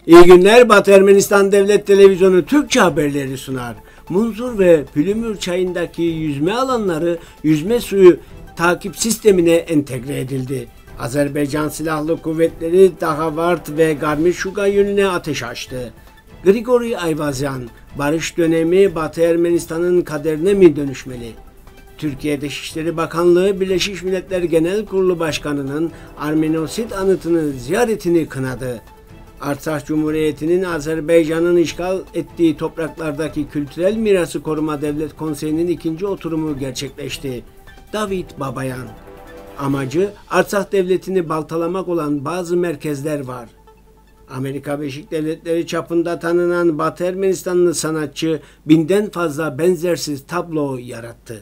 İyi günler. Batı Ermenistan Devlet Televizyonu Türkçe haberleri sunar. Munzur ve Pülümür çayındaki yüzme alanları yüzme suyu takip sistemine entegre edildi. Azerbaycan Silahlı Kuvvetleri Dağavart ve Garmişuga yönüne ateş açtı. Grigori Ayvazyan, barış dönemi Batı Ermenistan'ın kaderine mi dönüşmeli? Türkiye Dışişleri Bakanlığı Birleşmiş Milletler Genel Kurulu Başkanı'nın Armenosit anıtını ziyaretini kınadı. Artsakh Cumhuriyeti'nin Azerbaycan'ın işgal ettiği topraklardaki Kültürel Mirası Koruma Devlet Konseyi'nin ikinci oturumu gerçekleşti. David Babayan. Amacı Artsakh Devleti'ni baltalamak olan bazı merkezler var. Amerika Birleşik Devletleri çapında tanınan Batı Ermenistanlı sanatçı binden fazla benzersiz tablo yarattı.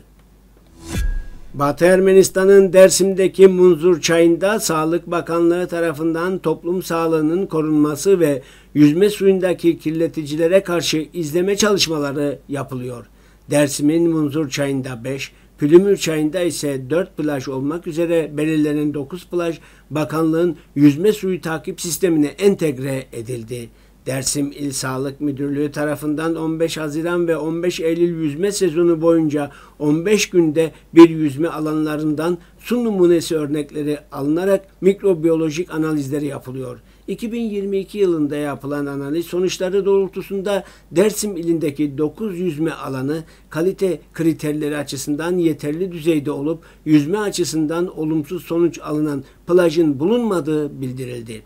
Batı Ermenistan'ın Dersim'deki Munzur çayında Sağlık Bakanlığı tarafından toplum sağlığının korunması ve yüzme suyundaki kirleticilere karşı izleme çalışmaları yapılıyor. Dersim'in Munzur çayında 5, Pülümür çayında ise 4 plaj olmak üzere belirlenen 9 plaj bakanlığın yüzme suyu takip sistemine entegre edildi. Dersim İl Sağlık Müdürlüğü tarafından 15 Haziran ve 15 Eylül yüzme sezonu boyunca 15 günde bir yüzme alanlarından su numunesi örnekleri alınarak mikrobiyolojik analizleri yapılıyor. 2022 yılında yapılan analiz sonuçları doğrultusunda Dersim ilindeki 9 yüzme alanı kalite kriterleri açısından yeterli düzeyde olup yüzme açısından olumsuz sonuç alınan plajın bulunmadığı bildirildi.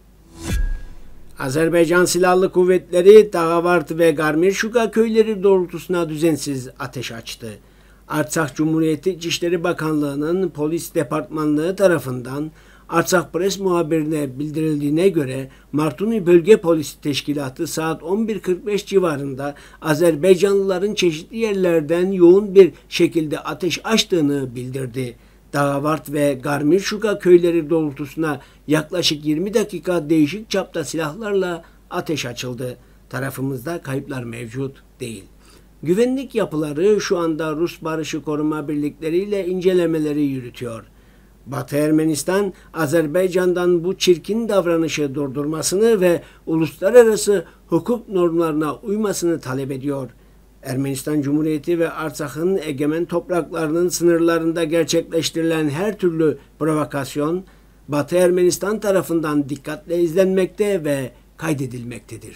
Azerbaycan Silahlı Kuvvetleri Dağavart ve Garmişuga köyleri doğrultusuna düzensiz ateş açtı. Artsakh Cumhuriyeti İçişleri Bakanlığı'nın polis departmanlığı tarafından Artsakh Press muhabirine bildirildiğine göre Martuni Bölge Polis Teşkilatı saat 11.45 civarında Azerbaycanlıların çeşitli yerlerden yoğun bir şekilde ateş açtığını bildirdi. Dağavart ve Garmişuga köyleri doğrultusuna yaklaşık 20 dakika değişik çapta silahlarla ateş açıldı. Tarafımızda kayıplar mevcut değil. Güvenlik yapıları şu anda Rus Barışı Koruma Birlikleriyle incelemeleri yürütüyor. Batı Ermenistan, Azerbaycan'dan bu çirkin davranışı durdurmasını ve uluslararası hukuk normlarına uymasını talep ediyor. Ermenistan Cumhuriyeti ve Artsakh'ın egemen topraklarının sınırlarında gerçekleştirilen her türlü provokasyon, Batı Ermenistan tarafından dikkatle izlenmekte ve kaydedilmektedir.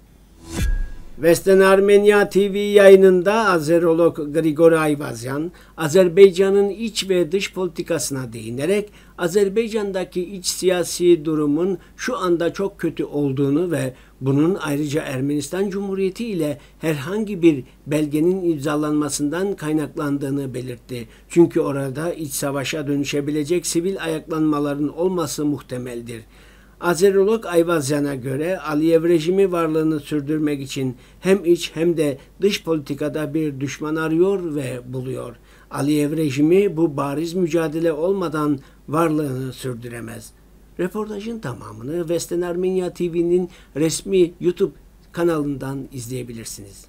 Western Armenia TV yayınında Azerolog Grigori Ayvazyan, Azerbaycan'ın iç ve dış politikasına değinerek Azerbaycan'daki iç siyasi durumun şu anda çok kötü olduğunu ve bunun ayrıca Ermenistan Cumhuriyeti ile herhangi bir belgenin imzalanmasından kaynaklandığını belirtti. Çünkü orada iç savaşa dönüşebilecek sivil ayaklanmaların olması muhtemeldir. Azerolog Ayvazyan'a göre Aliyev rejimi varlığını sürdürmek için hem iç hem de dış politikada bir düşman arıyor ve buluyor. Aliyev rejimi bu bariz mücadele olmadan varlığını sürdüremez. Reportajın tamamını Western Armenia TV'nin resmi YouTube kanalından izleyebilirsiniz.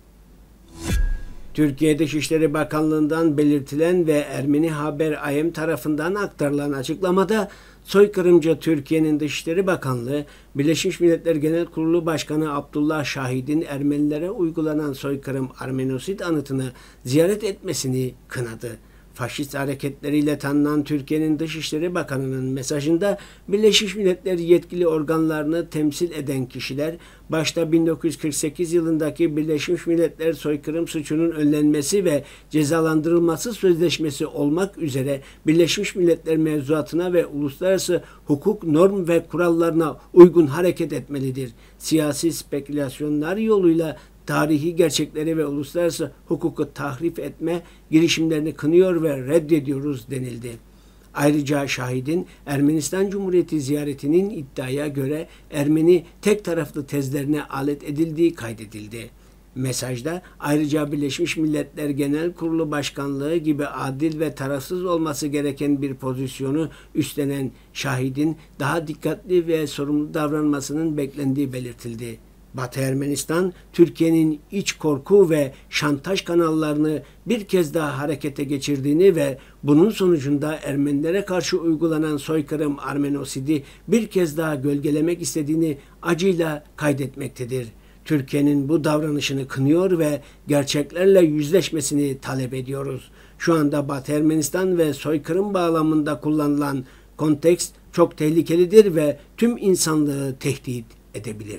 Türkiye Dışişleri Bakanlığı'ndan belirtilen ve Ermeni Haber Ayem tarafından aktarılan açıklamada soykırımcı Türkiye'nin Dışişleri Bakanlığı, Birleşmiş Milletler Genel Kurulu Başkanı Abdullah Şahid'in Ermenilere uygulanan soykırım Armenosit anıtını ziyaret etmesini kınadı. Faşist hareketleriyle tanınan Türkiye'nin Dışişleri Bakanı'nın mesajında Birleşmiş Milletler yetkili organlarını temsil eden kişiler, başta 1948 yılındaki Birleşmiş Milletler soykırım suçunun önlenmesi ve cezalandırılması sözleşmesi olmak üzere Birleşmiş Milletler mevzuatına ve uluslararası hukuk norm ve kurallarına uygun hareket etmelidir. Siyasi spekülasyonlar yoluyla tarihi gerçekleri ve uluslararası hukuku tahrif etme girişimlerini kınıyor ve reddediyoruz denildi. Ayrıca Şahid'in Ermenistan Cumhuriyeti ziyaretinin iddiaya göre Ermeni tek taraflı tezlerine alet edildiği kaydedildi. Mesajda ayrıca Birleşmiş Milletler Genel Kurulu Başkanlığı gibi adil ve tarafsız olması gereken bir pozisyonu üstlenen Şahid'in daha dikkatli ve sorumlu davranmasının beklendiği belirtildi. Batı Ermenistan, Türkiye'nin iç korku ve şantaj kanallarını bir kez daha harekete geçirdiğini ve bunun sonucunda Ermenilere karşı uygulanan soykırım Armenosidi bir kez daha gölgelemek istediğini acıyla kaydetmektedir. Türkiye'nin bu davranışını kınıyor ve gerçeklerle yüzleşmesini talep ediyoruz. Şu anda Batı Ermenistan ve soykırım bağlamında kullanılan kontekst çok tehlikelidir ve tüm insanlığı tehdit edebilir.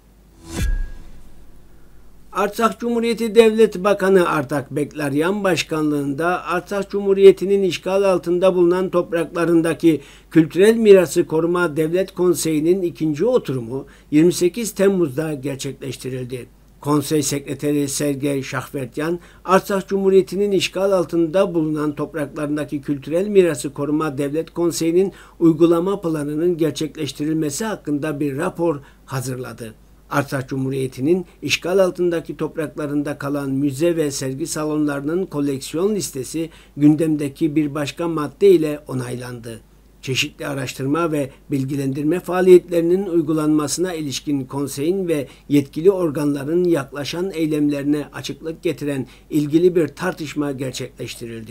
Artsakh Cumhuriyeti Devlet Bakanı Artak Beklaryan başkanlığında Artsakh Cumhuriyeti'nin işgal altında bulunan topraklarındaki Kültürel Mirası Koruma Devlet Konseyi'nin ikinci oturumu 28 Temmuz'da gerçekleştirildi. Konsey Sekreteri Sergey Şahvertyan, Artsakh Cumhuriyeti'nin işgal altında bulunan topraklarındaki Kültürel Mirası Koruma Devlet Konseyi'nin uygulama planının gerçekleştirilmesi hakkında bir rapor hazırladı. Artsakh Cumhuriyeti'nin işgal altındaki topraklarında kalan müze ve sergi salonlarının koleksiyon listesi gündemdeki bir başka madde ile onaylandı. Çeşitli araştırma ve bilgilendirme faaliyetlerinin uygulanmasına ilişkin konseyin ve yetkili organların yaklaşan eylemlerine açıklık getiren ilgili bir tartışma gerçekleştirildi.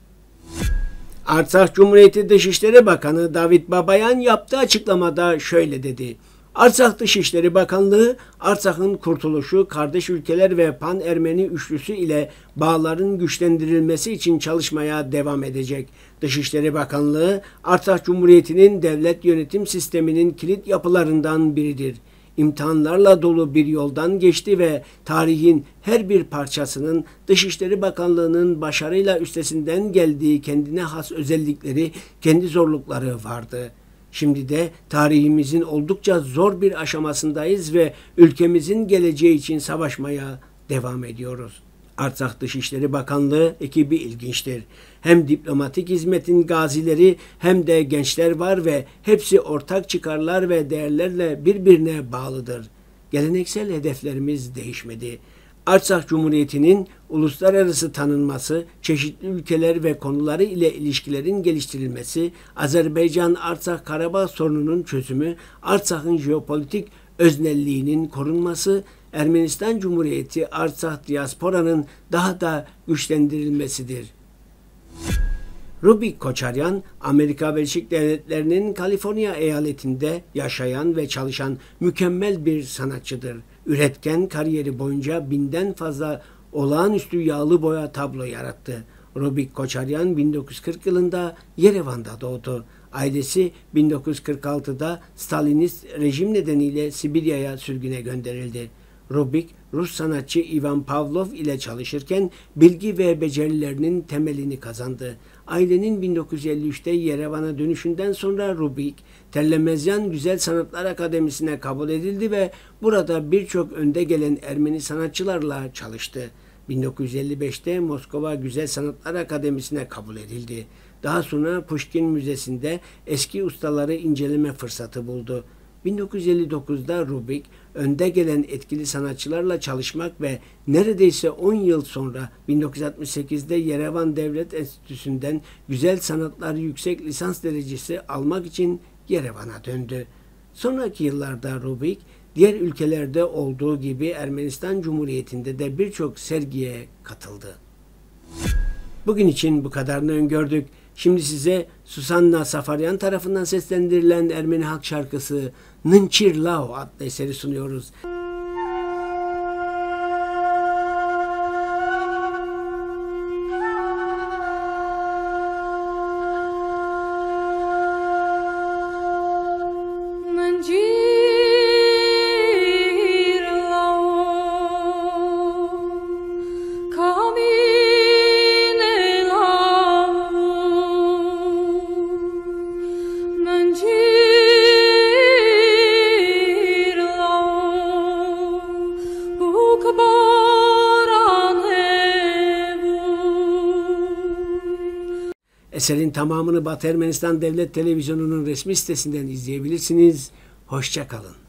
Artsakh Cumhuriyeti Dışişleri Bakanı David Babayan yaptığı açıklamada şöyle dedi: Artsakh Dışişleri Bakanlığı, Artsakh'ın kurtuluşu, kardeş ülkeler ve Pan-Ermeni üçlüsü ile bağların güçlendirilmesi için çalışmaya devam edecek. Dışişleri Bakanlığı, Artsakh Cumhuriyeti'nin devlet yönetim sisteminin kilit yapılarından biridir. İmtihanlarla dolu bir yoldan geçti ve tarihin her bir parçasının Dışişleri Bakanlığı'nın başarıyla üstesinden geldiği kendine has özellikleri, kendi zorlukları vardı. Şimdi de tarihimizin oldukça zor bir aşamasındayız ve ülkemizin geleceği için savaşmaya devam ediyoruz. Artsakh Dışişleri Bakanlığı ekibi ilginçtir. Hem diplomatik hizmetin gazileri hem de gençler var ve hepsi ortak çıkarlar ve değerlerle birbirine bağlıdır. Geleneksel hedeflerimiz değişmedi. Artsakh Cumhuriyeti'nin uluslararası tanınması, çeşitli ülkeler ve konuları ile ilişkilerin geliştirilmesi, Azerbaycan-Artsakh-Karabağ sorununun çözümü, Artsakh'ın jeopolitik öznelliğinin korunması, Ermenistan Cumhuriyeti Artsakh diasporanın daha da güçlendirilmesidir. Rubik Koçaryan, Amerika Birleşik Devletleri'nin Kaliforniya eyaletinde yaşayan ve çalışan mükemmel bir sanatçıdır. Üretken kariyeri boyunca 1000'den fazla olağanüstü yağlı boya tablo yarattı. Rubik Koçaryan 1940 yılında Yerevan'da doğdu. Ailesi 1946'da Stalinist rejim nedeniyle Sibirya'ya sürgüne gönderildi. Rubik, Rus sanatçı Ivan Pavlov ile çalışırken bilgi ve becerilerinin temelini kazandı. Ailenin 1953'te Yerevan'a dönüşünden sonra Rubik, Terlemezyan Güzel Sanatlar Akademisi'ne kabul edildi ve burada birçok önde gelen Ermeni sanatçılarla çalıştı. 1955'te Moskova Güzel Sanatlar Akademisi'ne kabul edildi. Daha sonra Pushkin Müzesi'nde eski ustaları inceleme fırsatı buldu. 1959'da Rubik, önde gelen etkili sanatçılarla çalışmak ve neredeyse 10 yıl sonra 1968'de Yerevan Devlet Enstitüsü'nden Güzel Sanatlar Yüksek Lisans derecesi almak için Yerevan'a döndü. Sonraki yıllarda Rubik, diğer ülkelerde olduğu gibi Ermenistan Cumhuriyeti'nde de birçok sergiye katıldı. Bugün için bu kadarını öngördük. Şimdi size Susanna Safaryan tarafından seslendirilen Ermeni halk şarkısı Nınçir Lao adlı eseri sunuyoruz. Eserin tamamını Batı Ermenistan Devlet Televizyonu'nun resmi sitesinden izleyebilirsiniz. Hoşça kalın.